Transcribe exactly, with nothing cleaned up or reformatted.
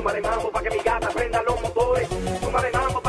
Súmale mambo pa' que mi gata prenda los motores. Súmale mambo